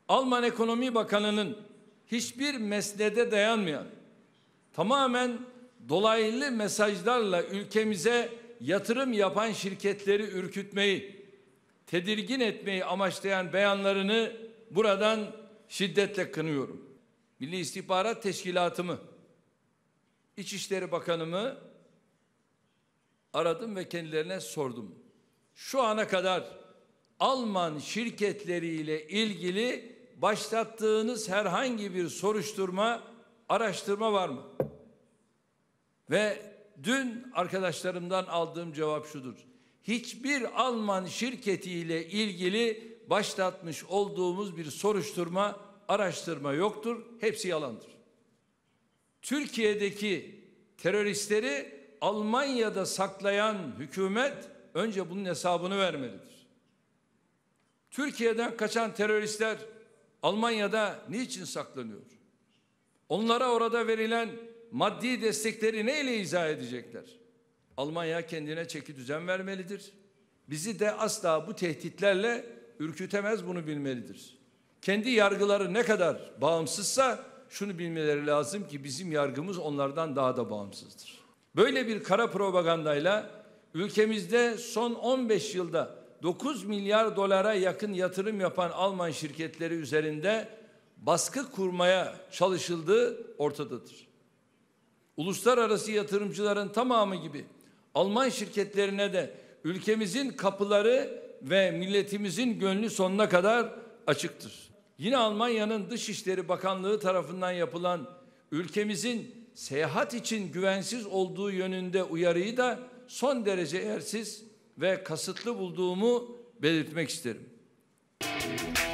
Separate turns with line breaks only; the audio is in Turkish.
Alman Ekonomi Bakanı'nın hiçbir mesnede dayanmayan, tamamen dolaylı mesajlarla ülkemize yatırım yapan şirketleri ürkütmeyi, tedirgin etmeyi amaçlayan beyanlarını buradan şiddetle kınıyorum. Milli İstihbarat Teşkilatımı, İçişleri Bakanımı aradım ve kendilerine sordum. Şu ana kadar Alman şirketleriyle ilgili başlattığınız herhangi bir soruşturma, araştırma var mı? Ve dün arkadaşlarımdan aldığım cevap şudur: hiçbir Alman şirketiyle ilgili başlatmış olduğumuz bir soruşturma, araştırma yoktur. Hepsi yalandır. Türkiye'deki teröristleri Almanya'da saklayan hükümet önce bunun hesabını vermelidir. Türkiye'den kaçan teröristler Almanya'da niçin saklanıyor? Onlara orada verilen maddi destekleri neyle izah edecekler? Almanya kendine çekidüzen vermelidir. Bizi de asla bu tehditlerle ürkütemez, bunu bilmelidir. Kendi yargıları ne kadar bağımsızsa şunu bilmeleri lazım ki bizim yargımız onlardan daha da bağımsızdır. Böyle bir kara propagandayla ülkemizde son 15 yılda 9 milyar dolara yakın yatırım yapan Alman şirketleri üzerinde baskı kurmaya çalışıldığı ortadadır. Uluslararası yatırımcıların tamamı gibi Alman şirketlerine de ülkemizin kapıları ve milletimizin gönlü sonuna kadar açıktır. Yine Almanya'nın Dışişleri Bakanlığı tarafından yapılan ülkemizin seyahat için güvensiz olduğu yönünde uyarıyı da son derece yersiz ve kasıtlı bulduğumu belirtmek isterim.